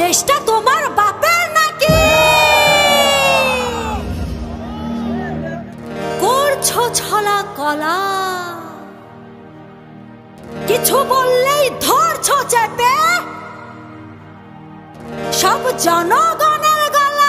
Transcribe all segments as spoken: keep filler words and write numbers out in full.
দেশটা তোমার বাপের নাকি? করছো ছলা কলা, কিছু বললেই ধরছো চেপে সব জনগণের গলা।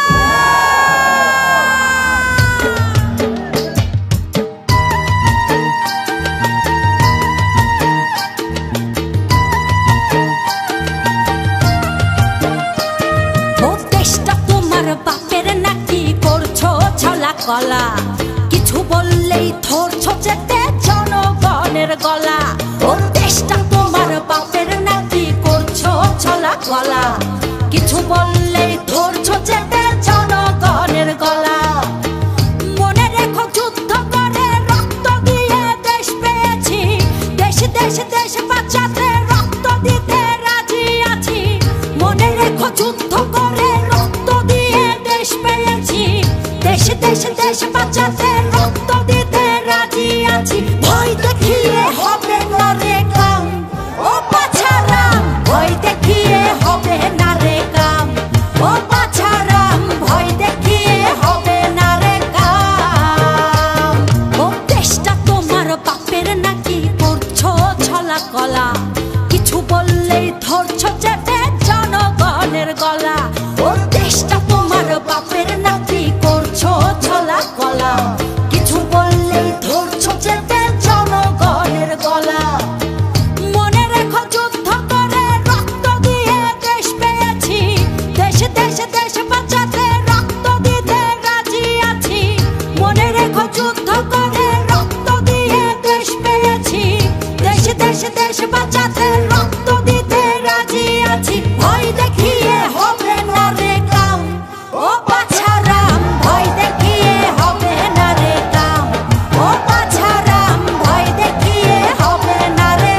ও দেশটা তোমার বাপের নাকি? করছো ছলা কলা, কিছু বললেই ধরছো চেপে জনগণের গলা। ও দেশটা তোমার বাপের নাকি? করছো ছলা কলা, কিছু বললেই ধরছো চেপে জনগণের গলা। মনে রেখো যুদ্ধ করে রক্ত দিয়ে দেশ পেয়েছি, দেশ দেশ দেশ বাঁচাতে রক্ত দিতে রাজি আছি। মনে রেখো যুদ্ধ করে রক্ত দিয়ে দেশ পেয়েছি, দেশ দেশ দেশ বাঁচাতে রক্ত দিতে রাজি আছি। ভয় দেখিয়ে হবে না রে কাম, ও বাছারাম, ভয় দেখিয়ে হবে না রে কাম, ও বাছারাম, ভয় দেখিয়ে হবে না রে কাম। ও দেশটা তোমার বাপের নাকি? করছো ছলা কলা, কিছু বললেই ধরছো চেপে জনগণের গলা। ও দেশটা তোমার বাপের নাকি? করছো ছলা কলা, কিছু বললেই ধরছো চেপে জনগণের গলা। মনে রেখো যুদ্ধ করে রক্ত দিয়ে দেশ পেয়েছি, দেশ দেশ দেশ বাঁচাতে রক্ত দিতে রাজি আছি। মনে রেখো যুদ্ধ করে রক্ত দিয়ে দেশ পেয়েছি, দেশ দেশ দেশ বাঁচাতে রক্ত দিতে রাজি আছি। ভয় দেখিয়ে হবে না রে কাম, ও বাছারাম, ভয় দেখিয়ে হবে না রে কাম, ও বাছারাম, ভয় দেখিয়ে হবে না রে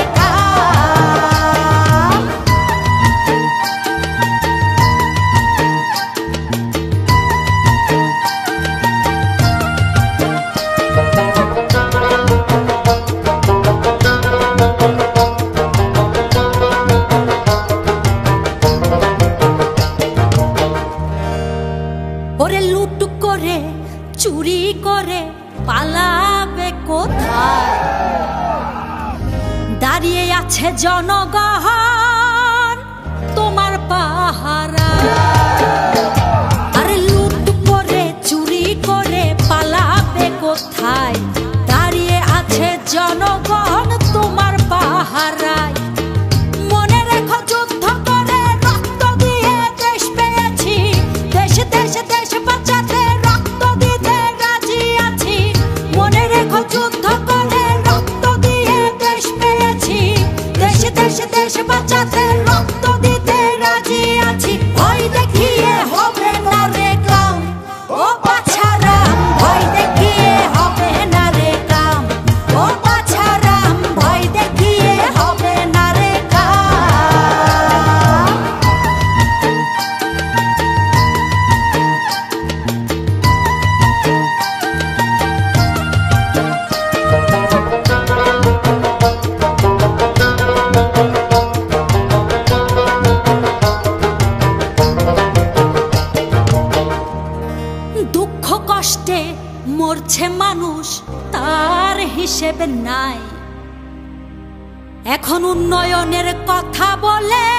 কাম। ওরে লুট করে চুরি করে পালাবে কোথায়? দাঁড়িয়ে আছে জনগণ তোমার পাহারা। আরে লুট করে চুরি করে পালাবে কোথায়? দাঁড়িয়ে আছে জনগণ তোমার পাহারায়। মনে রেখো যুদ্ধ করে রক্ত দিয়ে দেশ পেয়েছি, দেশ দেশ দেশ বাঁচাতে রক্ত দিতে রাজি আছি। মনে রেখো যুদ্ধ করে রক্ত দিয়ে দেশ পেয়েছি, দেশ দেশ দেশ বাঁচাতে রক্ত দিতে রাজি আছি। ভয় দেখিয়ে হবে না রে কাম, ও বাছারাম, ভয় দেখিয়ে হবে না রে কাম, ও বাছারাম, ভয় দেখিয়ে হবে না রে কাম। দুঃখ কষ্টে মরছে মানুষ, তার হিসেবে নাই। এখন উন্নয়নের কথা বলে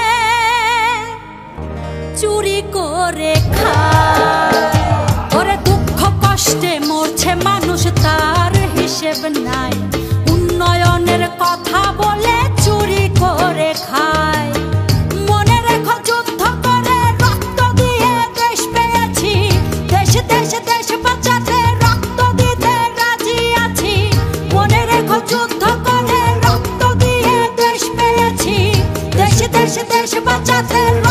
চুরি করে খায়। ওরে দুঃখ কষ্টে মরছে মানুষ, তার হিসেব নাই। উন্নয়নের কথা বলে চুরি করে খায়। মনে রেখো যুদ্ধ করে রক্ত দিয়ে দেশ পেয়েছি, দেশ দেশ দেশ বাঁচাতে রক্ত দিতে রাজি আছি। মনে রেখো যুদ্ধ করে রক্ত দিয়ে দেশ পেয়েছি, দেশ দেশ দেশ বাঁচাতে